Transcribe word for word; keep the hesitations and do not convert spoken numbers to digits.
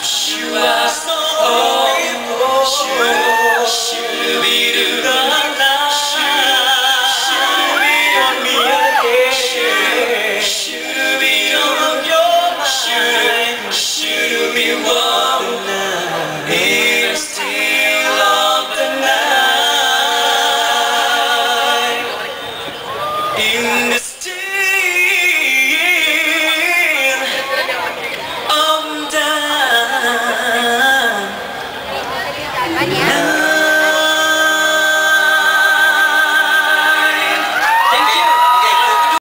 You are so beautiful. Should be the night. Should be on me again. Should be on your mind. Should be warm now. In the still of the night. In the still of the night.